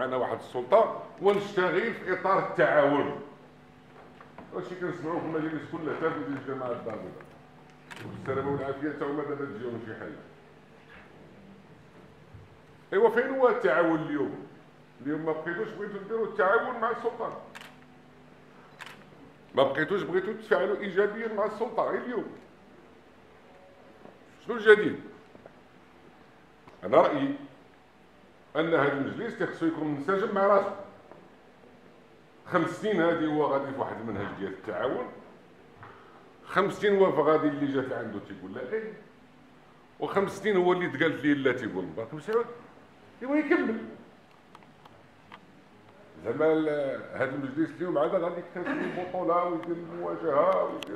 معنا واحد السلطه ونشتغل في اطار التعاون. هادشي كنسمعوه في المجالس كلها حتى في الجماعه الدار البيضاء. والسلامه والعافيه تا هما دابا تجيهم شي حل. ايوا فين هو التعاون اليوم؟ اليوم ما بقيتوش بغيتوا ديروا التعاون مع السلطه، ما بقيتوش بغيتوا تفعلوا ايجابيا مع السلطه غير اليوم. شنو الجديد؟ انا رايي ان هذا المجلس خصو يكون منسجم مع راسو. 5 سنين هذه هو غادي في واحد المنهج ديال التعاون، 5 سنين هو فغادي اللي جات عنده تيقول لا ايه، و5 سنين هو اللي تقالت ليه لا تيقول باقي مسعود، ايوا يكمل. زعما هذا المجلس اليوم عاد غادي يكتسب البطوله ويدير المواجهه ويدير.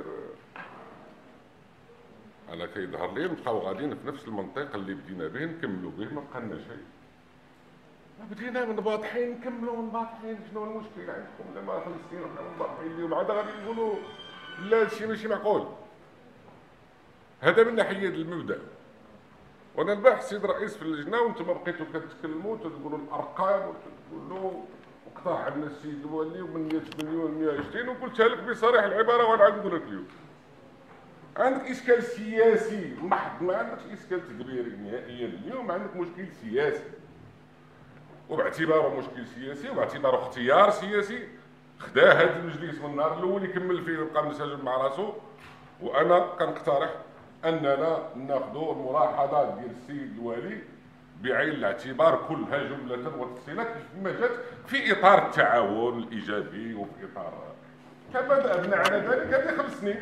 انا كيظهر لي نبقاو غاديين في نفس المنطق اللي بدينا به نكملوا به، ما بقى لنا شيء. بدينا من باطحين نكملوا من باطحين. شنو المشكل عندكم؟ لا ما 5 سنين وحنا من باطحين اليوم عاد غادي نقولوا لا هادشي ماشي معقول. هذا من ناحيه المبدا. وانا البارح السيد الرئيس في اللجنه وانتم بقيتوا كتكلموا تقولوا الارقام وتقولوا اقترح عندنا السيد الوالي ومن 100 مليون 120، وقلتها لك بصريح العباره وانا عاد نقول لك اليوم. عندك اشكال سياسي محض، ما عندكش اشكال تدبيري نهائيا. اليوم عندك مشكل سياسي، وباعتباره مشكل سياسي وباعتباره اختيار سياسي خدا هذا المجلس من النهار الاول يكمل فيه ويبقى منسجم مع راسو. وانا كنقترح اننا ناخذوا الملاحظات ديال السيد الوالي بعين الاعتبار كلها جمله وتفصيلا كما جات في اطار التعاون الايجابي وفي اطار كما ذهبنا على ذلك هذه 5 سنين.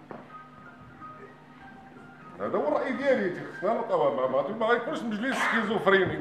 هذا هو الراي ديالي. خصنا نلقاو ما غيكونش مجلس سكيزوفريني.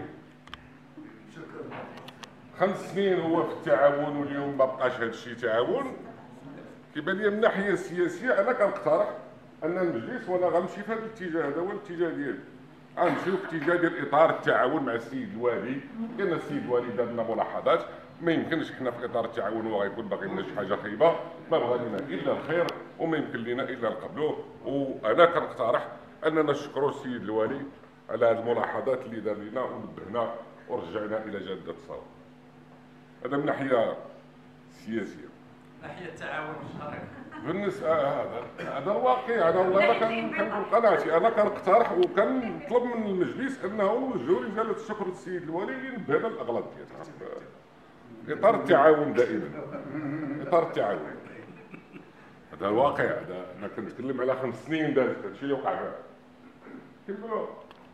5 سنين هو في التعاون واليوم ما بقاش هذا الشيء تعاون. كيبان لي من الناحيه السياسيه انا كنقترح ان المجلس، وانا غنمشي في هذا الاتجاه، هذا هو الاتجاه ديالي، غنمشيو في اتجاه ديال اطار التعاون مع السيد الوالي. لان السيد الوالي دار لنا ملاحظات، ما يمكنش حنا في اطار التعاون هو غيكون باغي لنا شي حاجه خايبه، ما بغى لنا الا الخير وما يمكن لنا الا نقبلوه. وانا كنقترح اننا نشكروا السيد الوالي على هذه الملاحظات اللي دار لنا ونبهنا ورجعنا الى جاده الصواب. هذا من ناحيه سياسيه. ناحيه التعاون الشرعي بالنسبه هذا الواقع. انا والله ما كنقول قناعتي، انا كنقترح وكنطلب من المجلس انه يوجهوا رساله الشكر للسيد الوالي اللي نبهنا الاغلاط ديالها في اطار التعاون دائما، اطار التعاون. هذا الواقع. هذا انا كنتكلم على 5 سنين دازت هادشي اللي وقع فيها كيقولوا.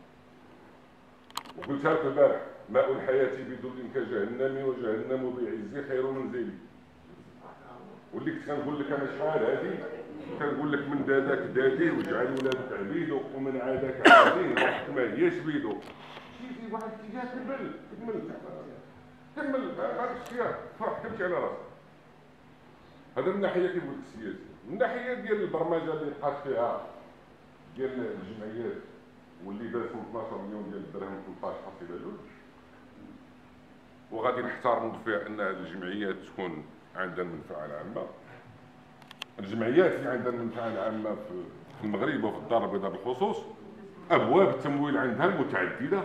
وقلتها لك البارح ماء الحياه بدون كجهنم وجهنم بعز خير منزلي. واللي كنت كنقول لك انا شحال هذه كنقول لك من داداك دادي واجعل ولادك عبيدو ومن عاداك عاديه ما هياش بيدو. شي واحد الاتجاه كمل ما عرفتش فيها فرح كملتي على راسك. هذا من ناحيه كيف قلت السياسي. من ناحيه ديال البرمجه اللي بقات فيها ديال الجمعيات واللي دارتهم 12 مليون ديال الدرهم 13.2، وغادي نحترموا فيها ان هذه الجمعيات تكون عندها المنفعه العامه. الجمعيات اللي عندها المنفعه العامه في المغرب وفي الدار البيضاء بالخصوص ابواب التمويل عندها متعدده.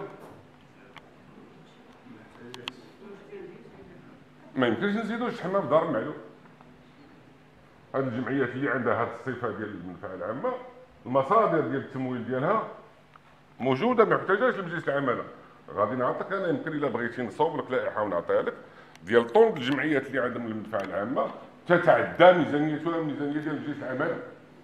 ما يمكنش نزيدوا شحال في دار المعلوم. هذه الجمعيات اللي عندها هذه الصفه ديال المنفعه العامه المصادر ديال التمويل ديالها موجوده، ما يحتاجهاش لمجلس العماله. غادي نعطيك انا يمكن الا بغيتي نصوب لك لائحه ونعطيها لك ديال طون الجمعيات اللي عندهم المنفعه العامه تتعدى ميزانيتها ميزانيه ديال مجلس العماله،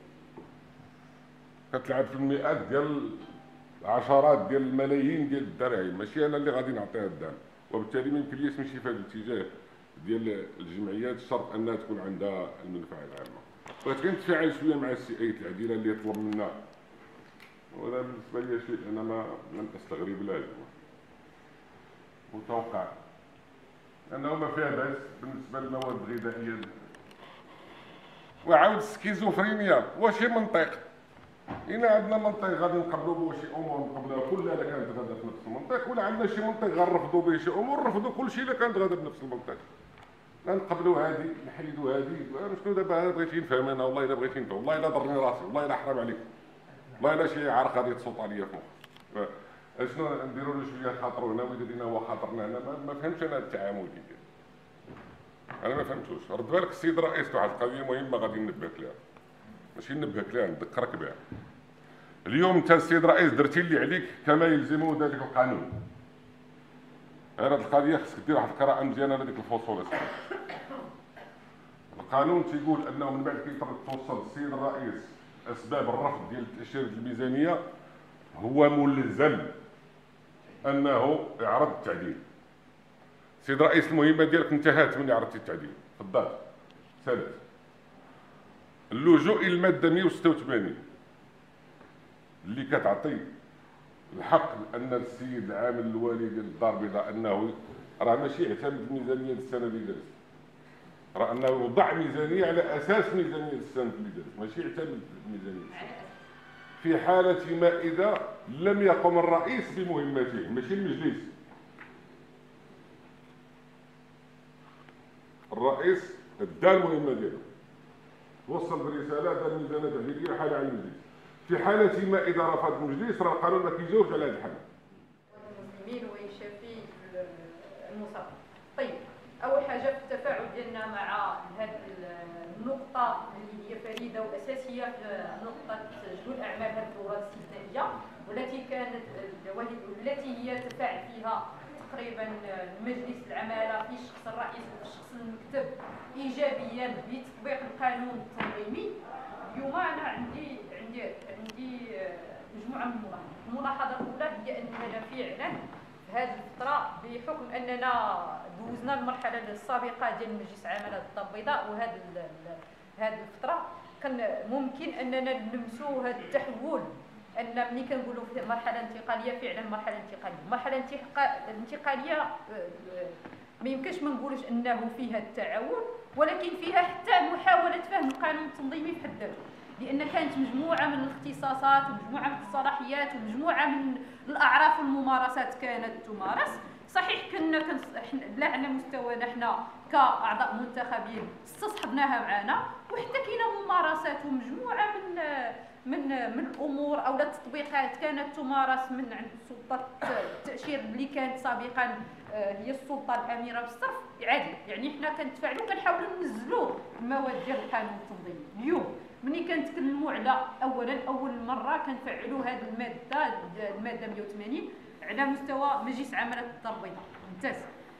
كتلعب في المئات ديال عشرات ديال الملايين ديال الدراهم. ماشي انا اللي غادي نعطيها الدعم، وبالتالي ما يمكن ليش نمشي في هذا الاتجاه ديال الجمعيات شرط انها تكون عندها المنفعه العامه. بغيت غير نتفاعل شويه مع السي اي العديله اللي يطلب منا، وهذا بالنسبه لي شيء انا ما لم استغرب له، متوقع لانه ما فيها باس بالنسبه للمواد الغذائيه. وعاود السكيزوفرينيا واش منطق؟ إلا عندنا منطق غادي نقبلوا به شي امور نقبلوها كلها الا كانت غادا في نفس المنطق، ولا عندنا شي منطق غنرفضوا به شي امور نرفضوا كل شيء الا كانت غادا بنفس المنطق. لا نقبلوا هذه نحيدوا هذه. شنو دابا بغيتي نفهم انا؟ والله الا بغيتي نفهم، والله الا ضرني راسي، والله الا حرام عليك، والله الا شي عرق غادي تصوت عليا في مخي. اشنو نديروا له شويه خاطرو هنا ويدير لنا هو خاطرنا هنا، ما فهمتش انا التعامل كيفاش. انا ما فهمتوش. رد بالك السيد الرئيس واحد القضيه مهمه غادي ننبهك لها، ماشي ننبهك لها نذكرك بها. اليوم انت السيد الرئيس درتي اللي عليك كما يلزمه ذلك القانون. هذه القضيه خصك دير واحد القراءه مزيانه لهذيك الفصول. القانون تيقول انه من بعد كي توصل السيد الرئيس اسباب الرفض ديال تاشيره الميزانيه هو ملزم انه يعرض التعديل. السيد الرئيس المهمه ديالك انتهت من عرضتي التعديل، تفضل سالت. اللجوء الى الماده 186 اللي كتعطي الحق لان السيد العامل الوالي ديال الدار البيضاء انه راه ماشي يعتمد الميزانيه السنه اللي دازت، راه انه يوضع ميزانيه على اساس ميزانيه السنه اللي دازت، ماشي يعتمد الميزانيه في حاله ما اذا لم يقم الرئيس بمهمته، ماشي المجلس. الرئيس ادى المهمه ديالو، وصل برساله دار ميزانيه تحديديه حاله على المجلس. في حاله ما اذا رفض المجلس راه القانون ما كيجاوبش على هذه الحاله. المسلمين ويشافي المصاب. طيب اول حاجه في التفاعل ديالنا مع هذه النقطه اللي هي فريده واساسيه في نقطه جدول اعمال هذه الدوره الاستثنائيه، والتي هي تفاعل فيها تقريبا مجلس العماله في شخص الرئيس وفي شخص المكتب ايجابيا بتطبيق القانون التنظيمي. اليوم انا عندي مجموعه من الملاحظات الاولى هي اننا فعلا في هذه الفتره بحكم اننا دوزنا المرحله السابقه ديال مجلس عماله الدار البيضاء، هذه الفتره كان ممكن اننا نلمسوا هذا التحول، ان ملي كنقولوا في مرحله انتقاليه فعلا مرحله انتقاليه. المرحله الانتقاليه ما يمكنش ما نقولوش انه فيها التعاون، ولكن فيها حتى محاوله فهم القانون التنظيمي في حد ذاته، لان كانت مجموعه من الاختصاصات ومجموعه من الصلاحيات ومجموعه من الاعراف والممارسات كانت تمارس. صحيح كنا لا على مستوانا احنا كاعضاء منتخبين استصحبناها معنا، وحتى كاينه ممارسات ومجموعه من الامور او التطبيقات كانت تمارس من عند سلطه التاشير اللي كانت سابقا هي السلطه الاميره بالصرف عادي. يعني حنا كنتفاعلوا كنحاولوا ننزلوا المواد ديال القانون التنظيمي. اليوم ملي كنتكلموا على اول مره كنفعلوا هذه الماده 180 على مستوى مجلس عماله الدار البيضاء. ممتاز.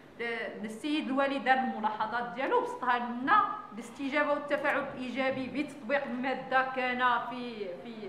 السيد الوالي دار الملاحظات ديالو بسطها لنا الاستجابه والتفاعل الايجابي بتطبيق الماده كان في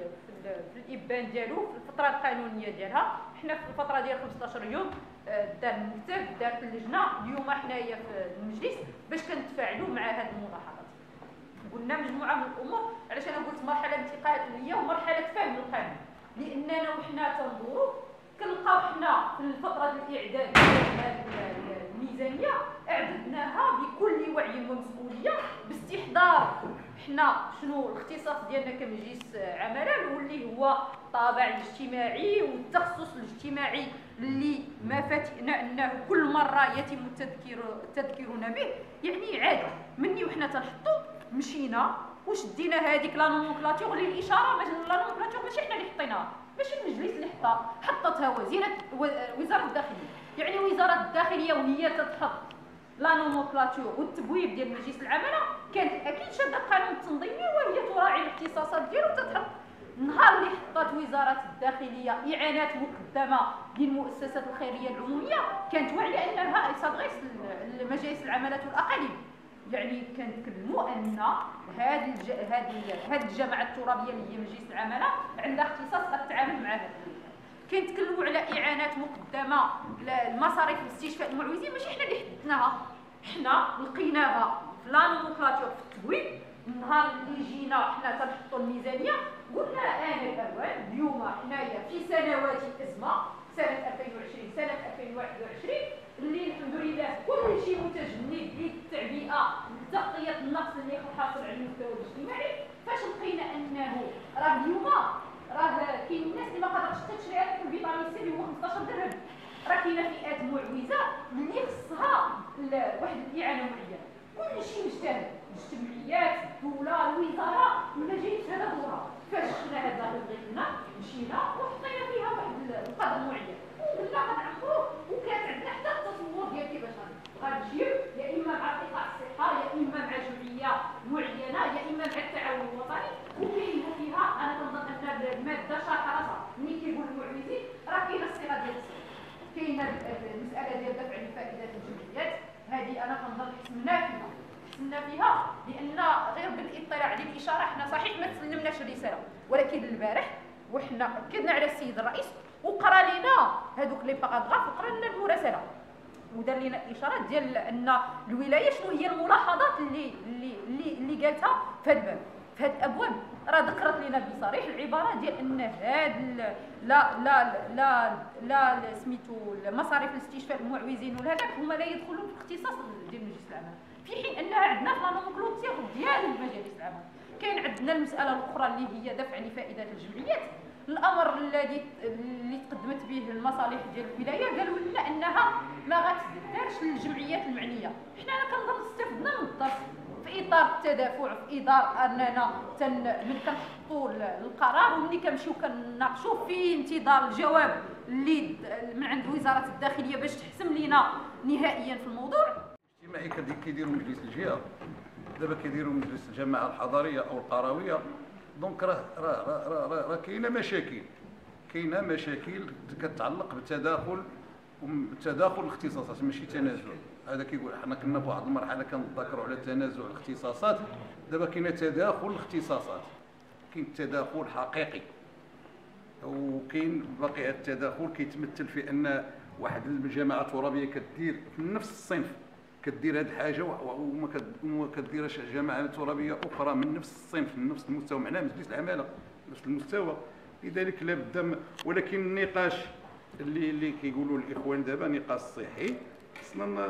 الابان ديالو في الفتره القانونيه ديالها. حنا في الفتره ديال 15 يوم دار المكتب دارت اللجنه، اليوم حنايا في المجلس باش كنتفاعلوا مع هذه الملاحظات. قلنا مجموعه من الامور، علاش انا قلت مرحله انتقاليه ومرحله فهم القانون، لاننا وحنا تنظروا كنلقاو حنا في الفتره الاعداد ديال الميزانيه اعددناها بكل وعي ومسؤوليه باستحضار حنا شنو الاختصاص ديالنا كمجلس عماله، واللي هو الطابع الاجتماعي والتخصص الاجتماعي اللي ما فاتنا انه كل مره يتم تذكيرنا به. يعني عادي مني وحنا تنحطوا مشينا وشدينا هذيك لا نومنكلاتور للاشاره، لا نومنكلاتور ماشي حنا اللي حطيناها، ماشي المجلس اللي حطتها وزاره الداخليه. يعني وزاره الداخليه وهي تتحط لا نومنكلاتور والتبويب ديال مجلس العماله كانت اكيد شاده القانون التنظيمي وهي تراعي الاختصاصات ديالو وتتحط. النهار اللي حطت وزاره الداخليه اعانات مقدمه للمؤسسات الخيريه العموميه كانت واعيه انها صدغيس مجالس العمالات والاقاليم. يعني كنتكلموا ان هذه الجماعه الترابيه اللي هي مجلس العماله عندها اختصاص التعامل مع هذا. كنتكلموا على اعانات مقدمه المصاريف لاستشفاء المعوزين، ماشي حنا اللي حددناها، حنا لقيناها في لا نومنكلاتور في التبويب. النهار اللي جينا حنا تنحطوا الميزانيه قلنا ان الاوان اليوم حنايا في سنوات الازمه، سنه 2020 سنه 2021 اللي الحمد لله كل شيء متجند للتعبئه لتغطيه النقص اللي حاصل على المستوى الاجتماعي. فاش لقينا انه راه اليوم كاين الناس اللي ما قادرتش تشري هذاك الفيتامين سي اللي هو 15 درهم، راه كاينه فئات معوزه اللي خصها واحد الاعانه معينه. كل شيء مجتهد، الجمعيات الدوله الوزاره ولا جايين في هذا الدورة. فاش شفنا هذا بغينا مشينا وحطينا فيها واحد القدر معين. لينا المساله ديال دفع الفائده للجمعيات، هذه انا كنظن حسمنا فيها لان غير بالاطلاع على الاشاره حنا صحيح ما تسلمناش الرساله، ولكن البارح وحنا اكدنا على السيد الرئيس وقرا لنا هذوك لي باراغراف وقرا لنا المراسله ودار لنا الاشارات ديال ان الولايه شنو هي الملاحظات اللي قالتها في هذا الباب. في هذه الابواب راه ذكرت لنا بصريح العباره ديال ان هاد لا سميتو مصاريف الاستشفاء المعوزين وهذاك هما لا يدخلون في الاختصاص ديال مجلس العمل، في حين انها عندنا في لا نومنكلوتير ديال مجالس العمل. كاين عندنا المساله الاخرى اللي هي دفع لفائده الجمعيات. الامر اللي تقدمت به المصالح ديال الولايه قالوا لنا انها ما غتدارش للجمعيات المعنيه. حنا كنظن استفدنا من الدرس في اطار التدافع، في اطار اننا ملي كنحطوا القرار وملي كنمشيو كنناقشوه في انتظار الجواب اللي من عند وزاره الداخليه باش تحسم لينا نهائيا في الموضوع. الاجتماعي كيديروا مجلس الجهه، دابا كيديروا مجلس الجماعه الحضريه او القرويه. دونك راه كاينه مشاكل كتعلق بالتداخل الاختصاصات ماشي تنازع. هذا كيقول حنا كنا في واحد المرحله كنتذكروا على تنازع الاختصاصات، دابا كاين تداخل الاختصاصات، كاين تداخل حقيقي وكاين باقي. التداخل كيتمثل في ان واحد الجماعه الترابيه كدير في نفس الصنف كدير هذه الحاجه وما كديرهاش جماعه ترابيه اخرى من نفس الصنف من نفس المستوى، معناها مجلس العماله نفس المستوى. لذلك لا بد ولكن النقاش اللي كيقولوا الاخوان دابا نقاش صحي، خصنا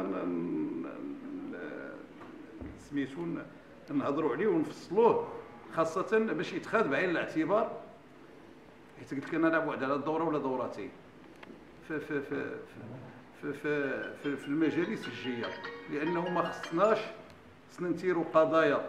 سميتو نهضروا عليه ونفصلوه، خاصه باش يتخاذ بعين الاعتبار. حيت قلت لك انا بعد على الدوره ولا دورتين في المجالس الجايه، لانه ما خصنا نديروا قضايا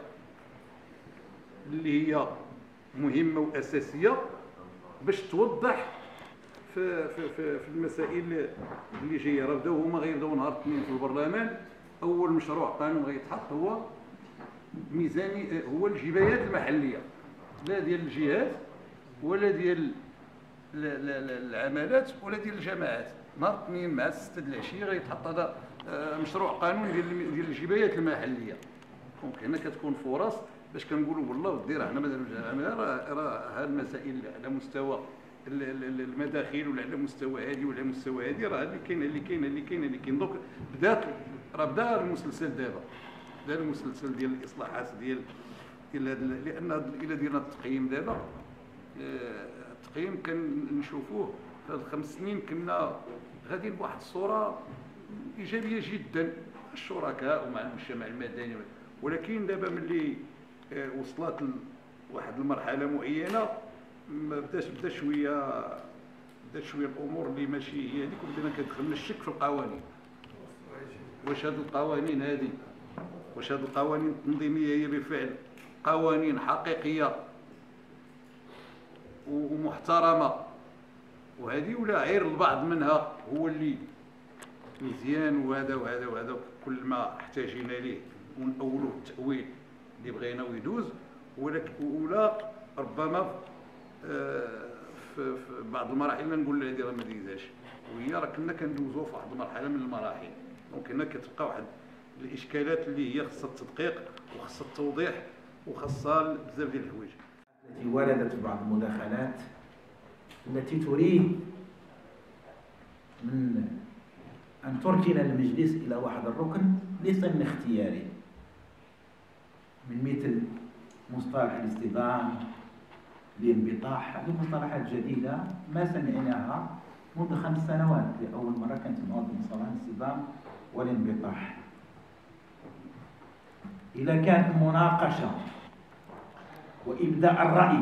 اللي هي مهمه واساسيه باش توضح في المسائل اللي جايه. راه بداو هما غيبداو نهار الاثنين في البرلمان. اول مشروع قانون غيتحط هو ميزاني، هو الجبايات المحليه، لا ديال الجهات ولا ديال العمالات ولا ديال الجماعات. نهار الاثنين مع 6 د العشيه غيتحط هذا مشروع قانون ديال الجبايات المحليه. دونك هنا كتكون فرص باش كنقولوا والله ودي راه حنا مازال راه هاد المسائل على مستوى المداخيل ولا على مستوى هذه ولا على مستوى هذه، راه اللي كاين. دونك بدا المسلسل دابا، بدا المسلسل ديال الاصلاحات ديال لان الا ديرنا التقييم دابا، التقييم كنشوفوه في هاد 5 سنين كنا غاديين بواحد الصوره ايجابيه جدا الشركاء ومع المجتمع المدني. ولكن دابا ملي وصلت لواحد المرحله معينه بدا شويه الامور اللي ماشي هي هذيك، وبدينا كندخلنا الشك في القوانين. واش هاد القوانين التنظيميه هي بالفعل قوانين حقيقيه ومحترمه وهذه، ولا غير البعض منها هو اللي مزيان وهذا كل ما احتاجينا ليه ونأولوه التأويل اللي بغينا ويدوز، ولا ربما في بعض المراحل نقول هذه راه ما ديزاش، وهي راه كنا كندوزو في واحد المرحله من المراحل. دونك هنا كتبقى واحد الاشكالات اللي هي خصها التدقيق وخصها التوضيح وخصها بزاف ديال الحوايج. التي وردت في بعض المداخلات التي تريد من أن تركن المجلس إلى واحد الركن ليس من اختياري، من مثل مصطلح الاصطدام، الانبطاح. هذه مصطلحات جديدة ما سمعناها منذ 5 سنوات. لأول مرة كانت مواد مصطلح الاصطدام والانبطاح. إذا كانت مناقشة وإبداء الرأي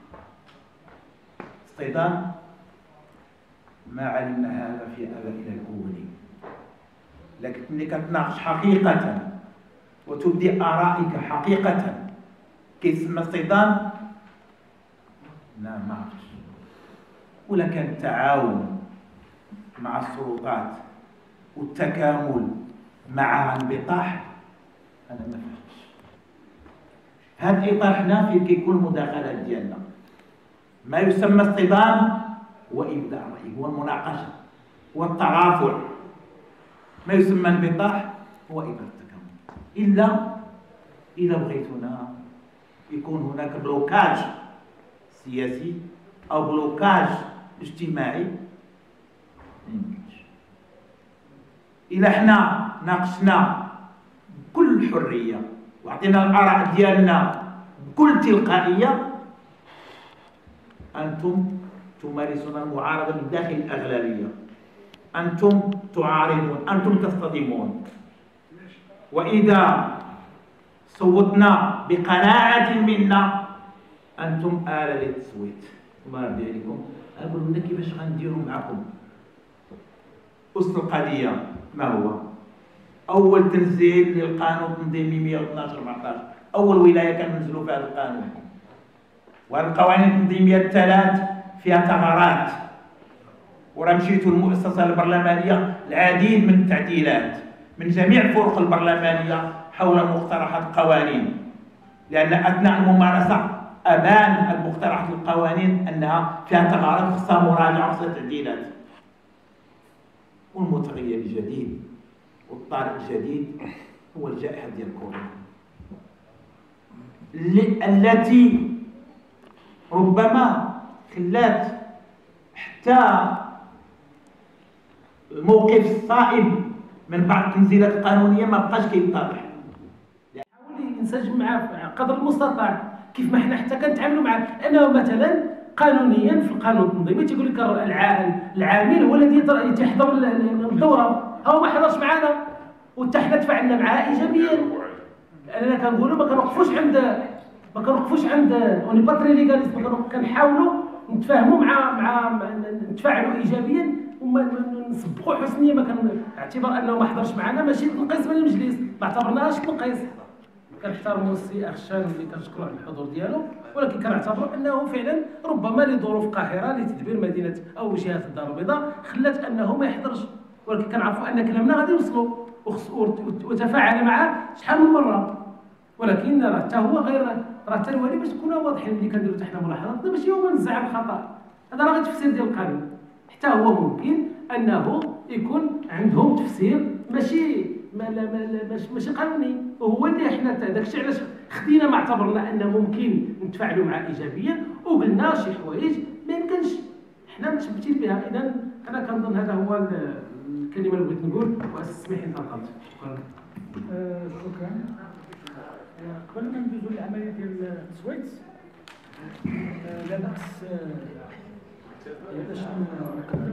اصطدام، ما علمنا هذا في آبائنا الأولين. لكن ملي كتناقش حقيقة وتبدي آرائك حقيقة كيسمى اصطدام، لا ما عرفتش. ولا كان التعاون مع السلطات والتكامل مع انبطاح، أنا ما فهمتش. هذا الإطار حنا فيه كيكون المداخلات ديالنا. ما يسمى اصطدام هو إبداء الرأي، هو المناقشة. والترافع. ما يسمى انبطاح هو إطار التكامل، إلا إذا بغيتونا يكون هناك بلوكاج سياسي أو بلوكاج اجتماعي ما يمكنش. إلا حنا ناقشنا بكل حرية وعطينا الآراء ديالنا بكل تلقائية، أنتم تمارسون المعارضة من داخل الأغلبية، أنتم تعارضون، أنتم تصطدمون. وإذا صوتنا بقناعة منا أنتم آلة للتصويت. وما ردي عليكم أقول لنا كيفاش غنديروا معكم. أصل القضية ما هو؟ أول تنزيل للقانون التنظيمي 112/14، أول ولاية كننزلوا فيها القانون، والقوانين التنظيمية الثلاث فيها ثغرات، وراه مشيتوا المؤسسة البرلمانية العديد من التعديلات من جميع الفرق البرلمانية حول مقترحات القوانين، لأن أثناء الممارسة أبان المقترحات القوانين أنها فيها ثغرات خصها مراجعة وخصها تعديلات. والمتغير الجديد والطارئ الجديد هو الجائحة ديال كورونا التي ربما خلات حتى الموقف الصائب من بعض التنزيلات القانونية ما بقاش كيتضح. حاول ينسجم معاه قدر المستطاع كيف ما حنا حتى كنتعاملوا معاه، لانه مثلا قانونيا في القانون التنظيمي تيقول لك العامل هو الذي تحضر الدوره، هو ما حضرش معنا وحتى حنا تفاعلنا معاه ايجابيا. لاننا كنقولوا ما كنوقفوش عند اوني باتري ليغاليزم، كنحاولوا نتفاهموا مع نتفاعلوا ايجابيا وما نسبقوا حسنيه. ما كان اعتبار انه ما حضرش معنا ماشي تنقيص من المجلس، ما اعتبرناهاش تنقيص. كنحترموا السي اخشان اللي كنشكروا على الحضور ديالو، ولكن كنعتبروا انه فعلا ربما لظروف قاهره لتدبير مدينه او جهه الدار البيضاء خلات انه ما يحضرش، ولكن كنعرفوا ان كلامنا غادي يوصلوا وتفاعل معاه شحال من مره. ولكن راه حتى هو غير راه حتى الوالي باش نكونوا واضحين ملي كنديروا حتى حنا ملاحظات ماشي هو نزع الخطا، هذا راه غير تفسير ديال القانون. حتى هو ممكن انه يكون عندهم تفسير ماشي قانوني، وهو اللي حنا داكشي علاش خدينا ما اعتبرنا ان ممكن نتفاعلوا معاه ايجابيا وقلنا شي حوايج ما يمكنش حنا متشبتين بها. اذا انا كنظن هذا هو الكلمه اللي بغيت نقول، واسمحي لي طلقت. شكرا. قبل ما ندوزو للعمليه ديال التصويت لا باس باش نقدم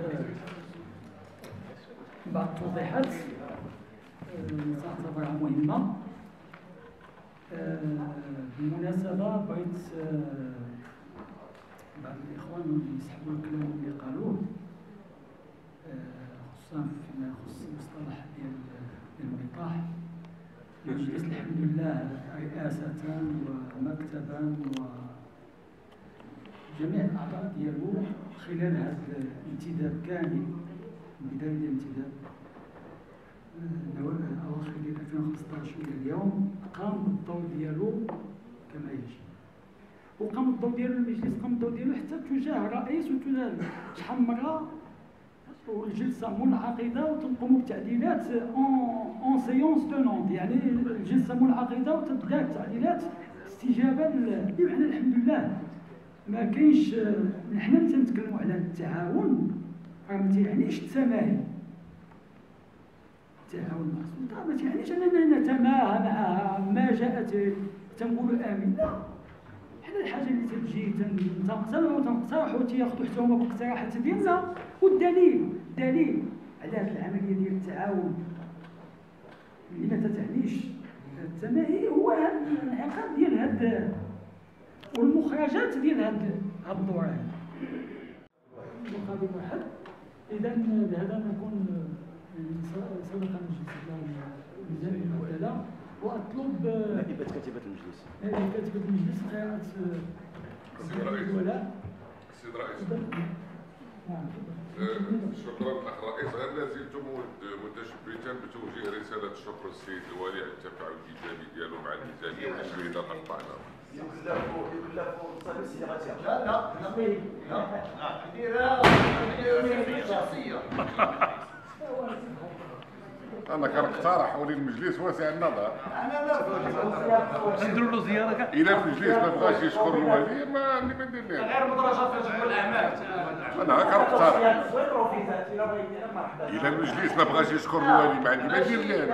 بعض التوضيحات تعتبر مهمه. بالمناسبه بغيت بعض الاخوان اللي يسحبوا الكلام اللي قالوه خصوصا فيما يخص المصطلح ديال الانبطاح. المجلس الحمد لله رئاسة ومكتبا وجميع الأعضاء ديالو خلال هذا الانتداب كامل من بداية الانتداب أواخر ديال 2015 إلى اليوم قام بالدور ديالو كما يجب، وقام بالدور ديالو المجلس قام بالدور ديالو حتى تجاه الرئيس وتجاه شحال من مرة والجلسه منعقده وتقوم بتعديلات اون سيونس تونونت، يعني الجلسه منعقده وتبدا التعديلات استجابه بمعنى الحمد لله. ما كاينش حنا تنتكلموا على التعاون راه ما تيعنيش التماهي. التعاون مع السلطه ما تيعنيش اننا نتماهى معها ما جاءت تنقولوا امين، لا. حنا الحاجه اللي تجي تنقترحوا وتنقترحوا تياخذوا حتى هما بالاقتراحات ديالنا، والدليل على هذه العمليه ديال التعاون اللي ما تتعنيش التماهي هو الانعقاد ديال هاد والمخرجات ديال هاد الدور هذا مقابل واحد. اذا بهذا نكون سبق الميزان المعدله واطلب نائبة كاتبة المجلس قراءة الولاء. السيد الرئيس شكرا اخ رئيس. هل لازلتم متشبثا بتوجيه رساله الشكر للسيد الوالي على التفاعل الايجابي ديالو مع الميزانيه والتشريعات اللي قطعنا؟ انا كنقترح ولي المجلس واسع النظر. نديروا له زياره كاع. الى المجلس ما بغاش يشكر الوالي ما عندي ما ندير ليه. غير مدرجات تجمع الاعمال. انا كنقترح الى المجلس ما بغاش يشكر الوالي ما عندي ما ندير ليه.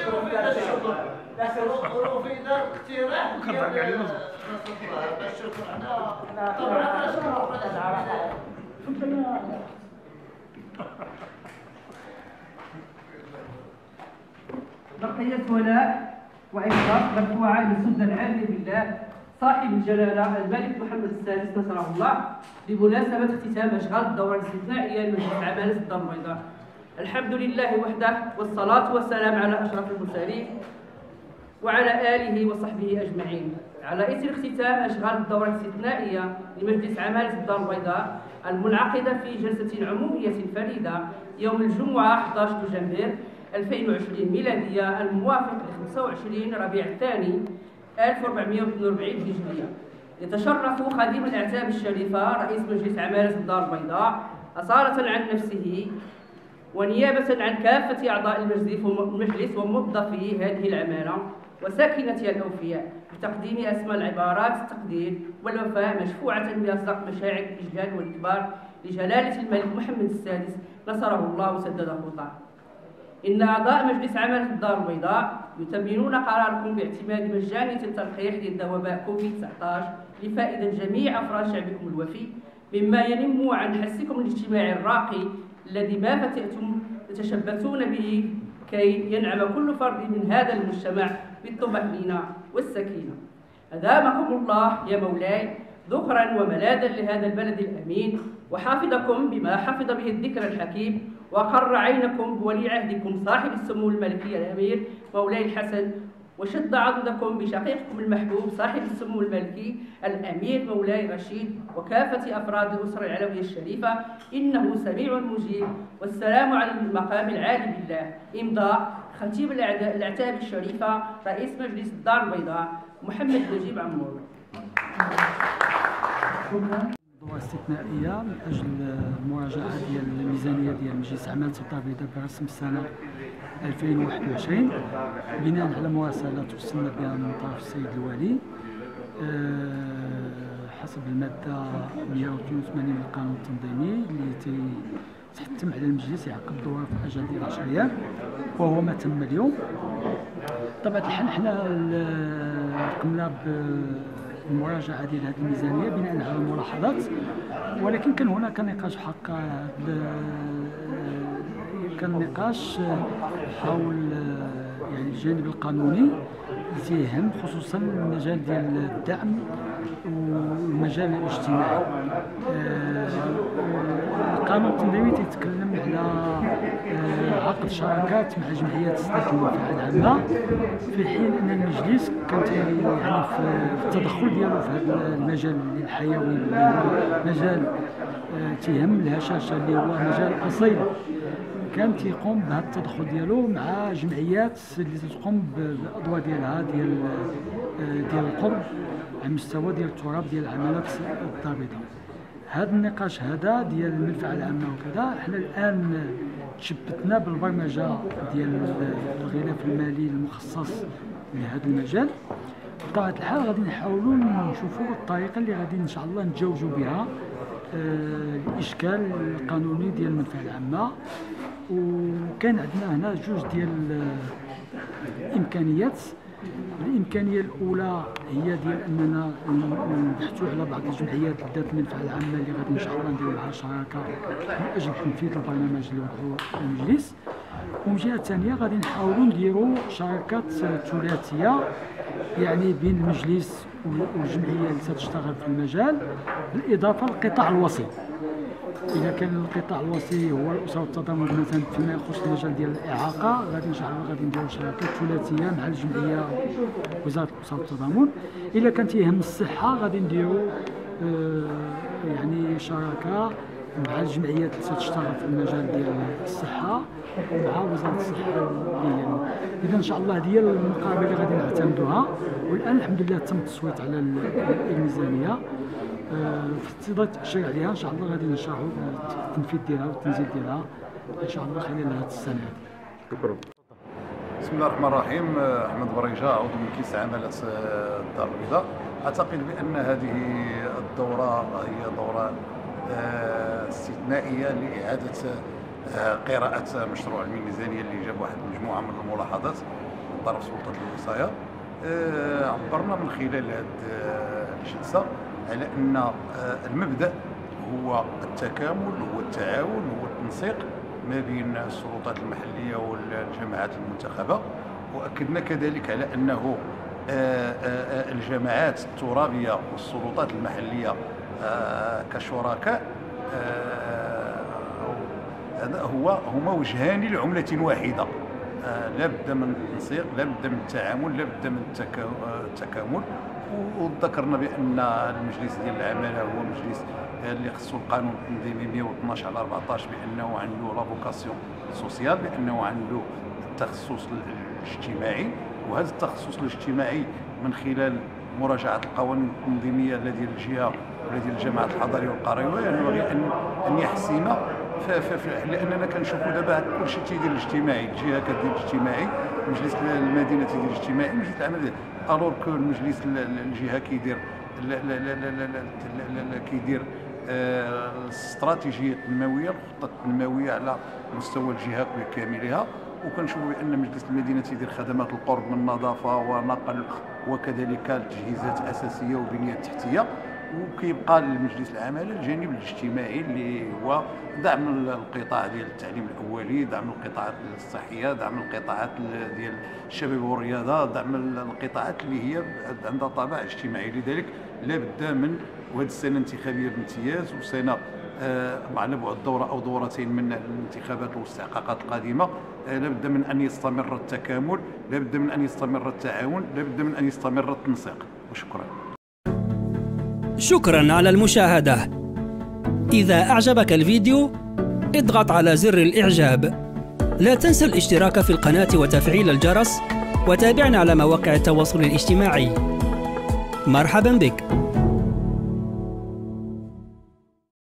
بقية ولاء وإشراف مرفوعة للسلطة العامة بالله صاحب الجلالة الملك محمد السادس نصره الله بمناسبة اختتام أشغال الدورة الاستثنائية لمجلس عمالة الدار البيضاء. الحمد لله وحده والصلاة والسلام على أشرف المرسلين وعلى آله وصحبه أجمعين. على إثر اختتام أشغال الدورة الاستثنائية لمجلس عمالة الدار البيضاء المنعقدة في جلسة عمومية فريدة يوم الجمعة 11 دجنبر 2020 ميلادية الموافق ل 25 ربيع الثاني 1442 هجرية، يتشرف خادم الأعتاب الشريفة رئيس مجلس عمالة الدار البيضاء أصالة عن نفسه ونيابة عن كافة أعضاء المجلس وموظفي هذه العمالة وساكنتها الأوفياء بتقديم أسمى العبارات التقدير والوفاء مشفوعة بأصدق مشاعر الإجلال والإكبار لجلالة الملك محمد السادس نصره الله وسدد خطاه. إن أعضاء مجلس عمالة الدار البيضاء يتمنون قراركم باعتماد مجانية التلقيح ضد وباء كوفيد-19 لفائدة جميع أفراد شعبكم الوفي، مما ينم عن حسكم الاجتماعي الراقي الذي ما فتئتم تتشبثون به كي ينعم كل فرد من هذا المجتمع بالطمأنينة والسكينة. أدامكم الله يا مولاي ذخرا وملاذا لهذا البلد الأمين، وحافظكم بما حفظ به الذكر الحكيم، وقر عينكم بولي عهدكم صاحب السمو الملكي الأمير مولاي الحسن، وشد عضدكم بشقيقكم المحبوب صاحب السمو الملكي الأمير مولاي رشيد وكافة أفراد الأسرة العلوية الشريفة، إنه سميع مجيب. والسلام على المقام العالي بالله. إمضاء خطيب الأعتاب الشريفة رئيس مجلس الدار البيضاء محمد نجيب عمور. دورة استثنائية من أجل المراجعة ديال الميزانية ديال مجلس عمالة الدار البيضاء برسم السنة 2021 بناء على مراسلة توصلنا بها من طرف السيد الوالي حسب المادة 182 من القانون التنظيمي اللي تحتم على المجلس يعقد الدورة في أجل ديال 10 أيام، وهو ما تم اليوم. طبعا الحال حنا قمنا المراجعة ديال هذه الميزانية بناء على الملاحظات، ولكن كان هناك نقاش حق كان نقاش حول يعني الجانب القانوني تيهم خصوصا المجال ديال الدعم والمجال الاجتماعي. القانون التنظيمي تيتكلم على عقد شراكات مع جمعيات استثمار المنفعه العامه، في حين ان المجلس كان يعني في التدخل ديالو في هذا المجال الحيوي اللي هو مجال تيهم الهشاشه اللي هو مجال اصيل، كان تيقوم بهذا التدخل ديالو مع جمعيات اللي تقوم بالادوار ديالها ديال القرب على مستوى ديال التراب ديال العمالات الدار البيضاء. هذا النقاش هذا ديال المنفعه العامه وكذا، حنا الان تشبتنا بالبرمجه ديال الغلاف المالي المخصص لهذا المجال. بطبيعه الحال غادي نحاولوا نشوفوا الطريقه اللي غادي ان شاء الله نتجاوزوا بها الاشكال القانوني ديال المنفعه العامه. وكان عندنا هنا جوج ديال الامكانيات. الامكانيه الاولى هي ديال اننا نبحثوا على بعض الجمعيات ذات المنفعه العامه اللي غادي ان شاء الله نديروا معها شراكه من اجل تنفيذ البرنامج اللي وضعه المجلس. ومن جهه ثانيه غادي نحاولوا نديروا شراكات ثلاثيه يعني بين المجلس والجمعيه اللي تشتغل في المجال، بالاضافه للقطاع الوسيط. إذا كان القطاع الوسيط هو الأسرة والتضامن مثلا فيما يخص المجال ديال الإعاقة، غادي إن شاء الله غادي نديروا شراكات ثلاثية مع الجمعية وزارة الأسرة والتضامن. إلا كان تيهم الصحة غادي نديروا يعني شراكة مع الجمعيات اللي تشتغل في المجال ديال الصحه ومع وزاره الصحه اذا ان شاء الله هذه هي المقابله اللي غادي نعتمدوها. والان الحمد لله تم التصويت على الميزانيه في انتظار التأشير عليها. ان شاء الله غادي نشرحوا التنفيذ ديالها والتنزيل ديالها ان شاء الله خلال هذه السنه. شكرا. بسم الله الرحمن الرحيم. احمد بريجه، عضو مجلس عمالة الدار البيضاء. اعتقد بان هذه الدوره هي دوره استثنائيه لاعاده قراءه مشروع الميزانيه اللي جاب واحد المجموعه من الملاحظات من طرف سلطه الوصايه. عبرنا من خلال هذه الجلسه على ان المبدا هو التكامل، هو التعاون، هو التنسيق ما بين السلطات المحليه والجماعات المنتخبه. واكدنا كذلك على انه الجماعات الترابيه والسلطات المحليه كشركاء هذا هما وجهان لعمله واحده. لا بد من التنسيق، لا بد من التعامل، لا بد من التكامل. وذكرنا بان المجلس ديال العماله هو مجلس اللي خصو القانون التنظيمي 112 على 14 بانه عنده لا فوكاسيون سوسيال، بانه عنده التخصص الاجتماعي. وهذا التخصص الاجتماعي من خلال مراجعه القوانين التنظيميه لا ديال الجهه ولا ديال الجماعات الحضريه والقرويه ينبغي ان يحسم. لاننا كنشوفوا دابا كلشي تيدير الاجتماعي، الجهه كدير الاجتماعي، مجلس المدينه تيدير الاجتماعي، مجلس العمل الوغ كو المجلس الجهه كيدير كيدير الاستراتيجيه التنمويه، الخطه التنمويه على مستوى الجهه بكاملها. وكنشوفوا بان مجلس المدينه تيدير خدمات القرب من النظافه ونقل وكذلك التجهيزات الاساسيه وبنيه تحتيه. وكيبقى للمجلس العماله الجانب الاجتماعي اللي هو دعم القطاع ديال التعليم الاولي، دعم القطاعات الصحيه، دعم القطاعات ديال الشباب والرياضه، دعم القطاعات اللي هي عندها طابع اجتماعي. لذلك لا بد من، وهذه السنه انتخابيه بامتياز وسنه على بعد دوره او دورتين من الانتخابات والاستحقاقات القادمه، لا بد من ان يستمر التكامل، لا بد من ان يستمر التعاون، لا بد من ان يستمر التنسيق. وشكرا. شكرا على المشاهدة. إذا أعجبك الفيديو اضغط على زر الإعجاب. لا تنسى الاشتراك في القناة وتفعيل الجرس، وتابعنا على مواقع التواصل الاجتماعي. مرحبا بك.